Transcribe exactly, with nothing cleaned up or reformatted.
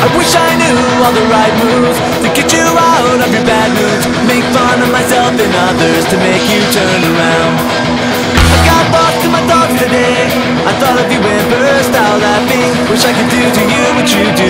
I wish I knew all the right moves to get you out of your bad moods. Make fun of myself and others to make you turn around. I got lost in my thoughts today. I thought of you and burst out laughing. Wish I could do to you what you do